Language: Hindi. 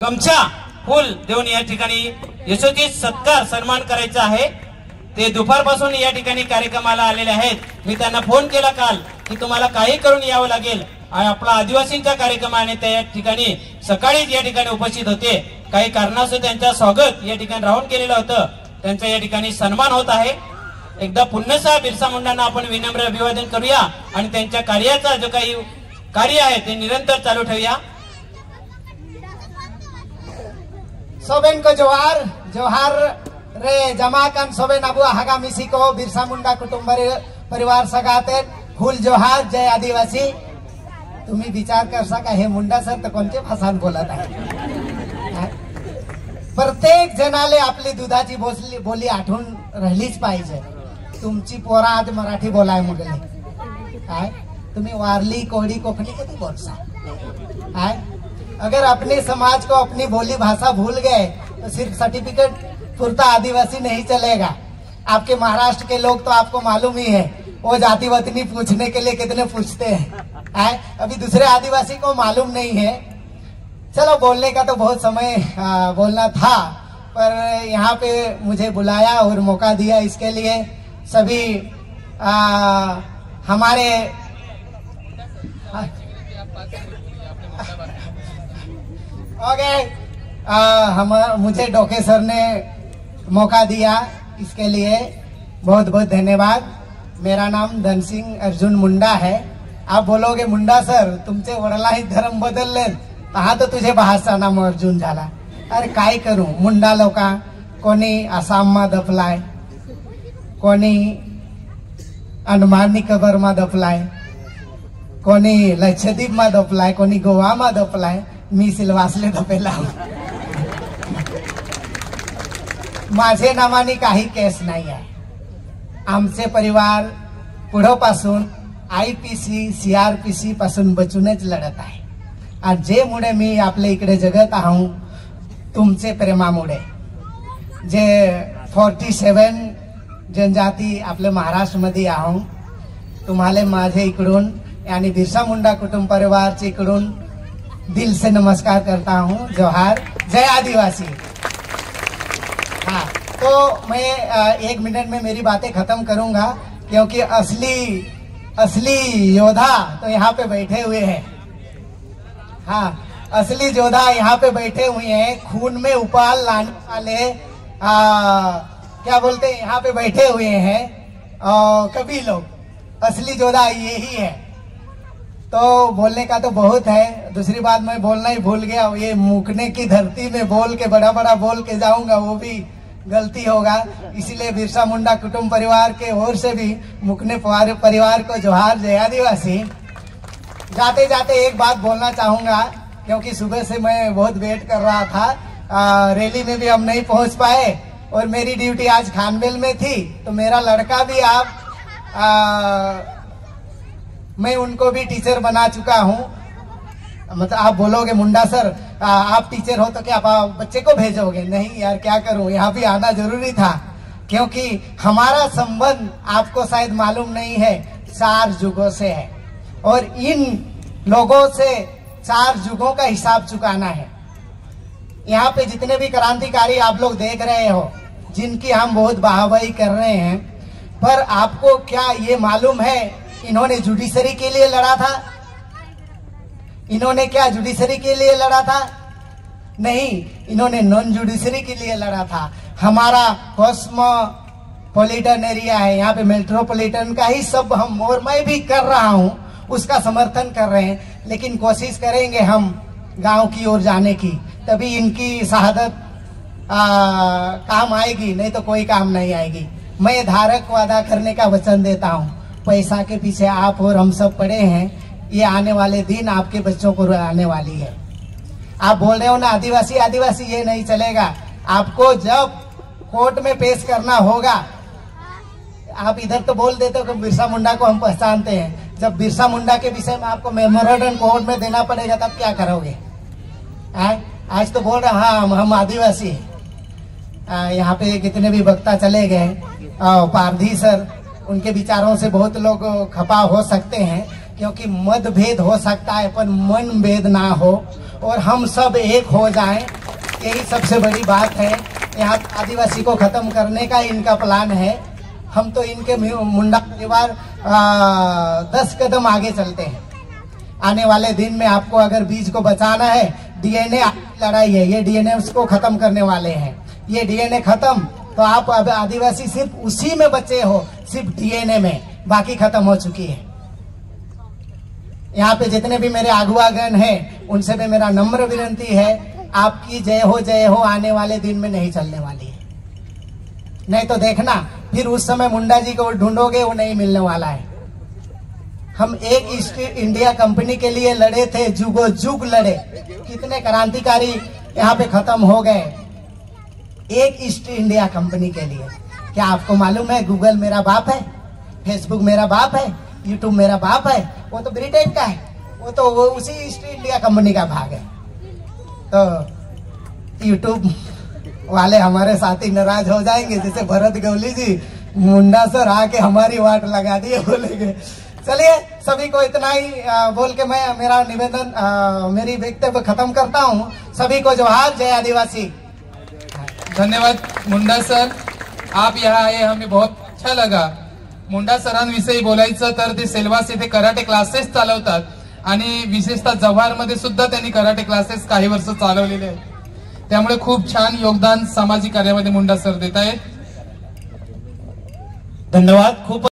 गमछा फुल देऊन या ठिकाणी यशोचित सत्कार सन्मान करायचा आहे। ते दुपारपासून या ठिकाणी कार्यक्रमाला आलेले आहेत। मी त्यांना फोन केला काल की तुम्हाला काही करून यावं लागेल आणि आपला आदिवासींचा कार्यक्रम आहे त्या ठिकाणी सकाळीच या ठिकाणी उपस्थित होते। काही कारणास्तव त्यांचं स्वागत या ठिकाणी राहून केलेलं होतं, त्यांचा या ठिकाणी सन्मान होत आहे। एकदा पुन्हा बिरसा मुंडांना आपण विनम्र अभिवादन करूया आणि त्यांच्या कार्याचा जो काही कार्य आहे ते निरंतर चालू ठेवूया। सोबेन को जोहार जोहार रे जमाकन सोबेन अबू हागा मिसी को बिरसा मुंडा कुटुंब परिवार सगाते फुल जोहार जय आदिवासी। तुम्ही विचार कर सका हे मुंडा सर तर कोणते भाषात बोलत आहे। प्रत्येक जनाले आपली दुधाची बोली आठवून राहिलीच पाहिजे। तुमची पोरा आज मराठी बोलाय मुगले काय तुम्ही वारली कोडी कोकणी कधी बोलसा। अगर अपने समाज को अपनी बोली भाषा भूल गए तो सिर्फ सर्टिफिकेट पुरता आदिवासी नहीं चलेगा। आपके महाराष्ट्र के लोग तो आपको मालूम ही है, वो जाति वतनी पूछने के लिए कितने पूछते हैं। अभी दूसरे आदिवासी को मालूम नहीं है। चलो बोलने का तो बहुत समय बोलना था, पर यहाँ पे मुझे बुलाया और मौका दिया, इसके लिए सभी हमारे मुझे डोके सर ने मौका दिया, इसके लिए बहुत बहुत धन्यवाद। मेरा नाम धन सिंह अर्जुन मुंडा है। आप बोलोगे मुंडा सर तुमचे वडला ही धर्म बदलले, हा तो तुझे भाषा नाम अर्जुन झाला। अरे काय करू, मुंडा लोका कोणी आसाम मा दफलाय, कोणी अंडमान निकोबार मा दफलाय, कोणी लक्षद्वीप मा दफलाय, कोणी गोवा मा दफलाय, मी सिल्वासले दफेला। माझे नावाने काही केस नाही आहे। आमचे परिवार पुढपासून IPC CRPC पासून बचूनच लढत आहे। आणि जे मुळे मी आपल्या इकडे जगत आहो तुमचे प्रेमामुळे। जे 47 जनजाती आपल्या महाराष्ट्र मध्ये आहो, तुम्हाला माझे इकडून यानी बिरसा मुंडा कुटुंब परिवार इकडून दिल से नमस्कार करता हूँ। जोहार जय आदिवासी। हाँ, तो मैं 1 मिनट में मेरी बातें खत्म करूंगा, क्योंकि असली योद्धा तो यहाँ पे बैठे हुए हैं। हाँ, असली योद्धा यहाँ पे बैठे हुए हैं। खून में उबाल लाने वाले क्या बोलते हैं, यहाँ पे बैठे हुए हैं कभी लोग। असली योद्धा यही है। तो बोलने का तो बहुत है, दूसरी बात मैं बोलना ही भूल गया। ये मुकने की धरती में बोल के बड़ा बड़ा बोल के जाऊंगा वो भी गलती होगा, इसीलिए बिरसा मुंडा कुटुंब परिवार के ओर से भी मुकने परिवार को जोहार जय आदिवासी। जाते जाते एक बात बोलना चाहूंगा, क्योंकि सुबह से मैं बहुत वेट कर रहा था। रैली में भी हम नहीं पहुंच पाए और मेरी ड्यूटी आज खानवेल में थी, तो मेरा लड़का भी मैं उनको भी टीचर बना चुका हूँ। मतलब आप बोलोगे मुंडा सर आप टीचर हो तो क्या आप बच्चे को भेजोगे? नहीं यार, क्या करूं, यहाँ भी आना जरूरी था, क्योंकि हमारा संबंध आपको शायद मालूम नहीं है 4 युगों से है, और इन लोगों से 4 युगों का हिसाब चुकाना है। यहाँ पे जितने भी क्रांतिकारी आप लोग देख रहे हो, जिनकी हम बहुत वाहवाही कर रहे हैं, पर आपको क्या ये मालूम है इन्होंने जुडिशरी के लिए लड़ा था? इन्होंने क्या जुडिशरी के लिए लड़ा था? नहीं, इन्होंने नॉन जुडिशरी के लिए लड़ा था। हमारा कॉस्मोपॉलिटन एरिया है, यहाँ पे मेट्रोपॉलिटन का ही सब हम, और मैं भी कर रहा हूँ, उसका समर्थन कर रहे हैं, लेकिन कोशिश करेंगे हम गांव की ओर जाने की, तभी इनकी शहादत काम आएगी, नहीं तो कोई काम नहीं आएगी। मैं धारक वादा करने का वचन देता हूँ। पैसा के पीछे आप और हम सब पड़े हैं, ये आने वाले दिन आपके बच्चों को आने वाली है। आप बोल रहे हो ना आदिवासी आदिवासी, ये नहीं चलेगा। आपको जब कोर्ट में पेश करना होगा, आप इधर तो बोल देते हो कि बिरसा मुंडा को हम पहचानते हैं, जब बिरसा मुंडा के विषय में आपको मेमोरेंडम कोर्ट में देना पड़ेगा तब क्या करोगे? आज तो बोल रहे हाँ हम आदिवासी। यहाँ पे कितने भी वक्ता चले गए, पारधी सर, उनके विचारों से बहुत लोग खपा हो सकते हैं, क्योंकि मतभेद हो सकता है पर मन भेद ना हो और हम सब एक हो जाएं। यही सबसे बड़ी बात है। यहाँ आदिवासी को खत्म करने का इनका प्लान है। हम तो इनके मुंडा परिवार 10 कदम आगे चलते हैं। आने वाले दिन में आपको अगर बीज को बचाना है, डीएनए लड़ाई है, ये डीएनए उसको खत्म करने वाले हैं। ये डीएनए खत्म तो आप अब आदिवासी सिर्फ उसी में बचे हो, सिर्फ डीएनए में, बाकी खत्म हो चुकी है। यहाँ पे जितने भी मेरे अगुवागण हैं उनसे भी मेरा नम्र विनती है, आपकी जय हो आने वाले दिन में नहीं चलने वाली है। नहीं तो देखना फिर उस समय मुंडा जी को ढूंढोगे, वो नहीं मिलने वाला है। हम एक ईस्ट इंडिया कंपनी के लिए लड़े थे, जुगो जुग लड़े, कितने क्रांतिकारी यहाँ पे खत्म हो गए एक ईस्ट इंडिया कंपनी के लिए। क्या आपको मालूम है गूगल मेरा बाप है, फेसबुक मेरा बाप है, यूट्यूब मेरा बाप है? वो तो ब्रिटेन का है, वो उसी ईस्ट इंडिया कंपनी का भाग है। तो यूट्यूब वाले हमारे साथी नाराज हो जाएंगे, जैसे भरत गौली जी मुंडा सर आके हमारी वाट लगा दिए बोलेंगे। चलिए सभी को इतना ही बोल के मैं मेरा निवेदन मेरी वक्तव्य खत्म करता हूँ। सभी को जोहार, जय आदिवासी। धन्यवाद मुंडा सर, आप यहाँ आए, हमें बहुत अच्छा लगा। मुंडा सरांविषयी बोलायचं तर ते सेल्वास येथे कराटे क्लासेस चालवतात आणि विशेषतः जव्हारमध्ये सुद्धा त्यांनी कराटे क्लासेस काही वर्ष चालवलेले आहेत। त्यामुळे खूप छान योगदान सामाजिक कार्यामध्ये मुंडा सर देत आहेत। धन्यवाद। खूप